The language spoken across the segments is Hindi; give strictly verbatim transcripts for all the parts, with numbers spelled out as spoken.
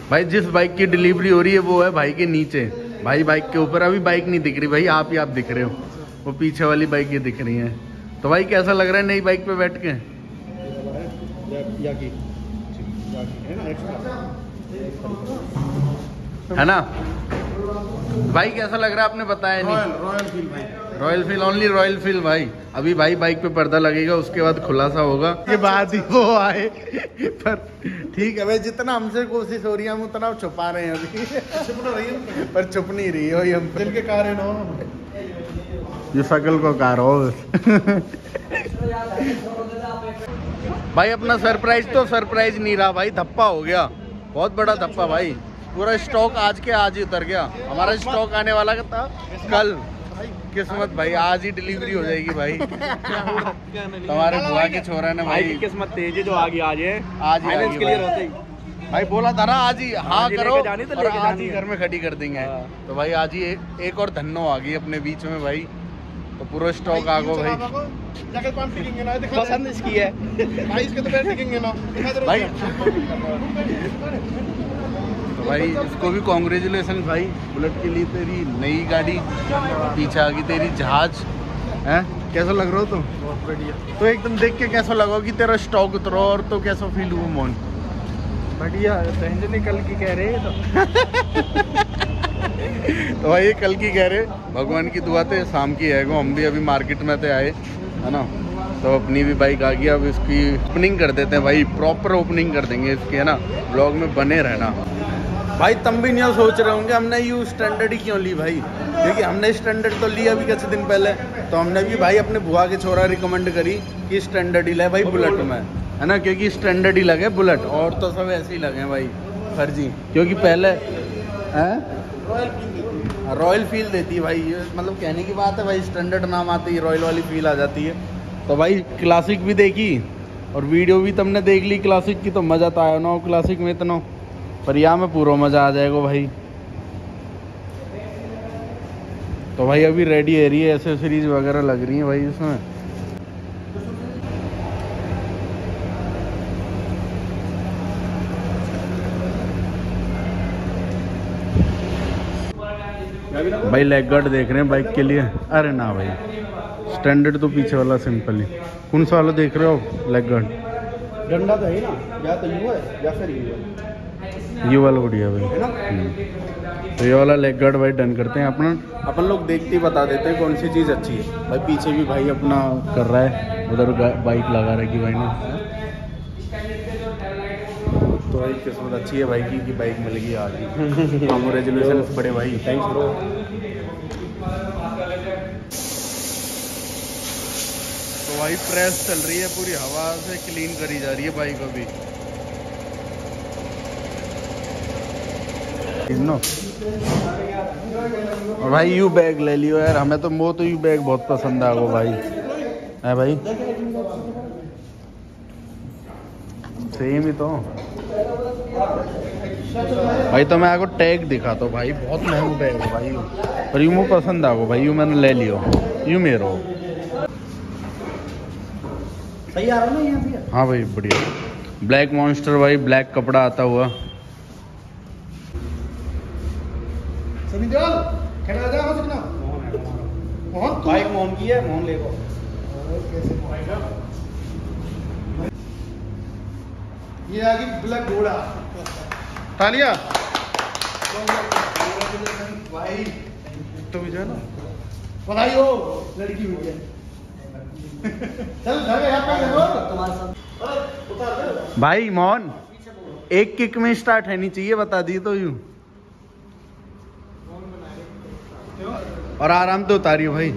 भाई जिस बाइक की डिलीवरी हो रही है वो है भाई के नीचे, भाई बाइक के ऊपर अभी बाइक नहीं दिख रही भाई, आप ही आप दिख रहे हो, वो पीछे वाली बाइक ये दिख रही है। तो भाई कैसा लग रहा है नई बाइक पे बैठ के? है ना भाई, कैसा लग रहा है आपने बताया नहीं? रॉयल फील भाई, royal feel, only royal feel भाई। अभी भाई बाइक पे पर्दा लगेगा, उसके बाद खुलासा होगा, के बाद ही वो आए। पर ठीक है भाई, जितना हमसे कोशिश हो रही है हम उतना छुपा रहे हैं अभी। छुप रही है पर छुप नहीं रही है हम दिल के कारण हो, ये शकल को कार हो। भाई अपना सरप्राइज तो सरप्राइज नहीं रहा भाई, धप्पा हो गया, बहुत बड़ा धप्पा भाई। पूरा स्टॉक आज के आज ही उतर गया। हमारा स्टॉक आने वाला था कल, किस्मत भाई आज ही डिलीवरी हो जाएगी भाई। तुम्हारे बुआ के छोरा ने भाई की किस्मत तेज है जो आ गई, आज है आज ही फाइनेंस क्लियर होते ही भाई, बोला था ना आज ही हाँ करो जानी तो और लेके आज जानी ही है। घर में खड़ी कर देंगे। तो भाई आज ही एक, एक और धन्नो आ गई अपने बीच में भाई, तो पूरा स्टॉक आ गो भाई। पसंद इसकी है भाई, इसके तो पैर टिकेंगे ना भाई। तो भाई इसको भी कॉन्ग्रेचुलेसन भाई, बुलेट के लिए तेरी नई गाड़ी, पीछे आ गई तेरी जहाज है। कैसा लग रहा हो तुम? बहुत बढ़िया तो एकदम देख के कैसा लगा कि तेरा स्टॉक उतरो, और तो कैसा फील हुआ मोन? बढ़िया, संजय कल की कह रहे तो तो भाई ये कल की कह रहे, भगवान की दुआ थे शाम की है गो, हम भी अभी मार्केट में थे आए है ना, तो अपनी भी बाइक आ गई। अब इसकी ओपनिंग कर देते हैं भाई, प्रॉपर ओपनिंग कर देंगे इसकी है ना, ब्लॉग में बने रहना भाई। तुम भी नहीं सोच रहे होंगे हमने यू स्टैंडर्ड ही क्यों ली भाई, क्योंकि हमने स्टैंडर्ड तो लिया अभी कुछ दिन पहले, तो हमने भी भाई अपने बुआ के छोरा रिकमेंड करी कि स्टैंडर्ड ही ले भाई बुलेट में, है ना, क्योंकि स्टैंडर्ड ही लगे बुलेट, और तो सब ऐसे ही लगे भाई फर्जी, क्योंकि पहले हैं रॉयल फील देती है भाई, ये मतलब कहने की बात है भाई, स्टैंडर्ड नाम आते ही रॉयल वाली फील आ जाती है। तो भाई क्लासिक भी देखी और वीडियो भी तुमने देख ली क्लासिक की, तो मज़ा तो आया ना क्लासिक में इतना, पर यहाँ में पूरा मज़ा आ जाएगा भाई। तो भाई अभी रेडी है रही है, एसेसरीज वगैरह लग रही हैं भाई इसमें। भाई लेग गार्ड देख रहे हैं बाइक के लिए? अरे ना भाई, स्टैंडर्ड तो पीछे वाला सिंपल ही। कौन सा वाला देख रहे हो लेग गार्ड? डंडा तो है ना, या तो यू है या फिर यू है, ये वाला बढ़िया भाई। तो ये वाला लेग गार्ड भाई डन करते हैं अपना, अपन लोग देखते ही बता देते हैं कौन सी चीज़ अच्छी है भाई। पीछे भी भाई अपना कर रहा है, उधर बाइक लगा रखी भाई ने, तो भाई किस्मत अच्छी है भाई की कि बाइक मिल गई आज ही। कांग्रेचुलेशन बड़े भाई, थैंक्स ब्रो। तो भाई प्रेस चल रही है पूरी, हवा से क्लीन करी जा रही है बाइक अभी। नो और भाई यू बैग ले लियो यार, हमें तो वो तो यू बैग बहुत पसंद आ गो भाई, है भाई सेम ही तो भाई। तो मैं आपको टैग दिखा तो भाई, बहुत महंगा बैग है भाई, पर यू मुझे पसंद आ गो भाई, यू मैंने ले लियो, यू मेरो सही आ रहा ना यहाँ पे। हाँ भाई बढ़िया, ब्लैक मॉन्स्टर भाई, ब्लैक कपड़ा आता हुआ। सभी देवाल खेला जा हो सकना मोहन, बाइक मोहन की है, मोहन ले को ये आ गई ब्लैक घोड़ा, तालिया भाई। तो भी जो है ना बधाई हो, लड़की हुई है। चल धरे यहाँ पे देखो तुम्हारे साथ उतार दे भाई। मोहन एक किक में स्टार्ट है नहीं चाहिए, बता दी तो यूं, और आराम से उतारियो भाई।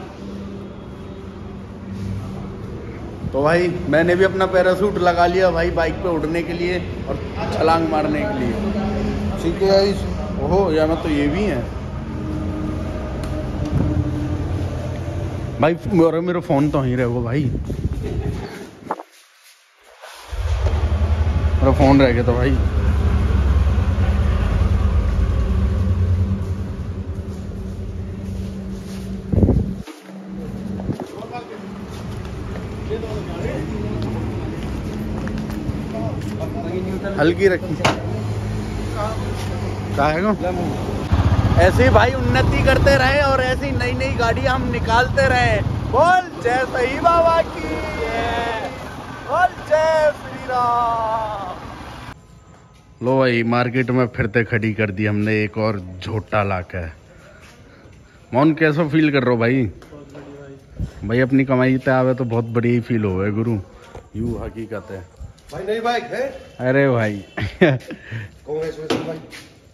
तो भाई मैंने भी अपना पैराशूट लगा लिया भाई बाइक पे उड़ने के लिए और छलांग मारने के लिए। ठीक है गाइस, ओहो या मैं तो ये भी है भाई, मेरा मेरा फोन तो वहीं रहेगा भाई, मेरा फोन रह गया तो भाई। हल्की रखी कहाँ है? ऐसे ही भाई उन्नति करते रहे और ऐसी नई नई गाड़ी हम निकालते रहे। बोल जय सही बाबा की, बोल जय श्री राम। लो भाई मार्केट में फिरते खड़ी कर दी हमने एक और झोटा लाकर। मौन कैसा फील कर रहे हो भाई? भाई अपनी कमाई पे आवे तो बहुत बढ़िया ही फील हो गुरु, यू हकीकत है भाई। नई बाइक है? अरे भाई कांग्रेचुलेशन भाई।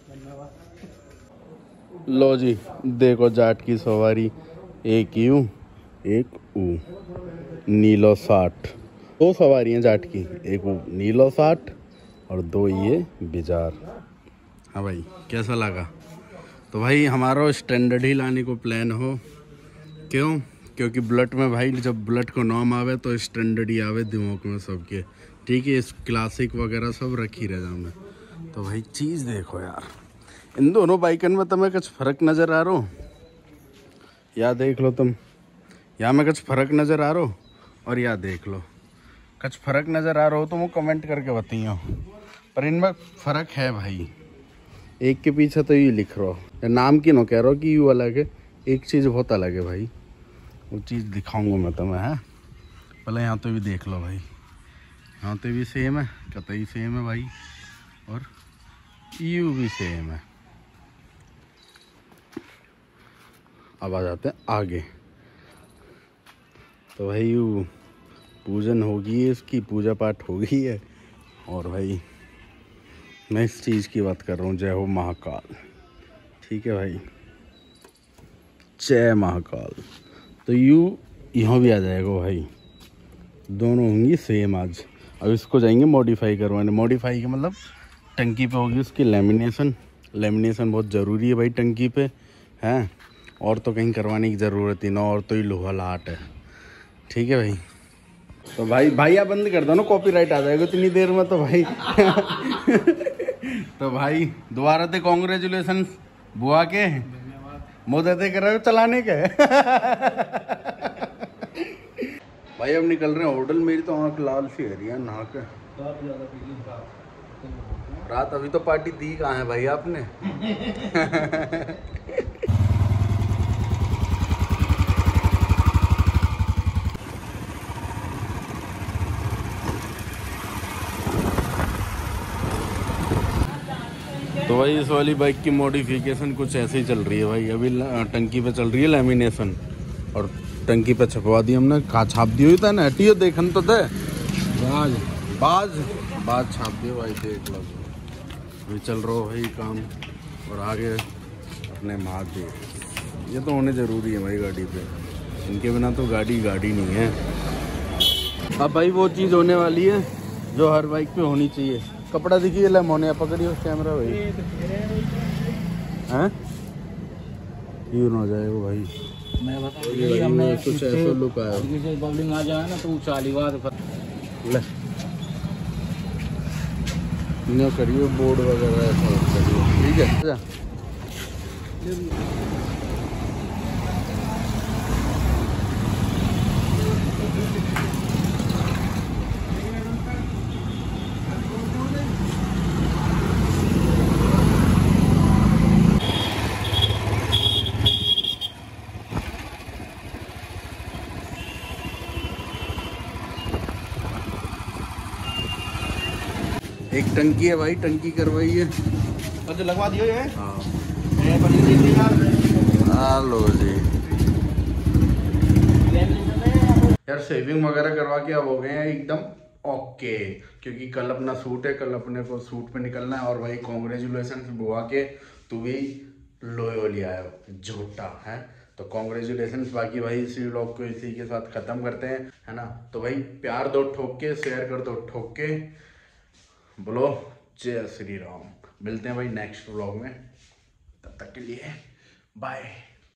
लो जी देखो जाट की सवारी, एक यू एक ऊ, नीलो साठ। दो सवारी हैं जाट की, एक वो नीलो साठ और दो ये बिजार। हाँ भाई कैसा लगा? तो भाई हमारा स्टैंडर्ड ही लाने को प्लान हो। क्यों? क्योंकि बुलेट में भाई जब बुलेट को नाम आवे तो स्टैंडर्ड ही आवे दिमाग में सबके, ठीक है। इस क्लासिक वगैरह सब रखी रह जाऊँ मैं। तो भाई चीज़ देखो यार, इन दोनों बाइकन में तुम्हें कुछ फ़र्क नज़र आ रहा हो? या देख लो तुम, या में कुछ फ़र्क नज़र आ रहा हो और या देख लो कुछ फ़र्क नज़र आ रहा हो तो वो कमेंट करके बताइए। पर इनमें फ़र्क है भाई, एक के पीछे तो ये लिख रहा हो, नाम की नो कह रहा हो कि यू अलग है, एक चीज़ बहुत अलग है भाई। वो चीज़ दिखाऊंगा मैं तुम्हें, है पहले यहाँ तो भी देख लो भाई। यहाँ तो भी सेम है, कतई सेम है भाई, और यू भी सेम है। अब आ जाते हैं आगे। तो भाई यू पूजन होगी है, इसकी पूजा पाठ होगी है। और भाई मैं इस चीज़ की बात कर रहा हूँ, जय हो महाकाल, ठीक है भाई, जय महाकाल। तो यू यहाँ भी आ जाएगा भाई, दोनों होंगी सेम आज। अब इसको जाएंगे मॉडिफाई करवाने। मॉडिफाई के मतलब टंकी पे होगी उसकी लेमिनेशन। लेमिनेशन बहुत ज़रूरी है भाई टंकी पे, हैं, और तो कहीं करवाने की ज़रूरत ही ना, और तो ही लोहा लाट है, ठीक है भाई। तो भाई भाई आप बंद कर दो ना, कॉपीराइट आ जाएगा इतनी देर में तो भाई। तो भाई दोबारा से कॉन्ग्रेचुलेसन बुआ के, मोदते कर रहे हो चलाने के। भाई अब निकल रहे हैं होटल। मेरी तो आँख लाल सी है रही है नहा के। रात अभी तो पार्टी दी कहाँ है भाई आपने? तो भाई इस वाली बाइक की मॉडिफिकेशन कुछ ऐसे ही चल रही है भाई। अभी टंकी पे चल रही है लेमिनेशन, और टंकी पे छपवा दी हमने। कहाँ छाप दी हुई था ना, हटियो देखन तो थे, बाज बाज बाज छाप दियो भाई, देख लो। अभी चल रहा हो भाई काम, और आगे अपने महादेव। ये तो होने ज़रूरी है भाई गाड़ी पे, इनके बिना तो गाड़ी गाड़ी नहीं है। अब भाई वो चीज़ होने वाली है जो हर बाइक पे होनी चाहिए। कपड़ा दिखिए, ले मोने पकड़िए उस कैमरा भाई, हैं क्यों ना जाए वो भाई। मैं बता हमने कुछ ऐसा लुक आया, बबलिंग आ जाए ना तो चाली बात ले न करियो बोर्ड वगैरह ऐसा करियो, ठीक है। एक टंकी है भाई, टंकी करवाई है तो लगवा दियो ये। हाँ यार लो जी यार, शेविंग वगैरह करवा के अब हो गए हैं एकदम ओके। क्योंकि कल अपना सूट है, कल अपने को सूट पे निकलना है। और भाई कॉन्ग्रेचुलेशन बुआ के, तू भी लोयो ले आयो, झूठा है। तो कॉन्ग्रेचुलेशन। बाकी भाई इसी व्लॉग को इसी के साथ ख़त्म करते हैं, है ना। तो भाई प्यार दो ठोक के, शेयर कर दो ठोक के, बोलो जय श्री राम। मिलते हैं भाई नेक्स्ट व्लॉग में, तब तक के लिए बाय।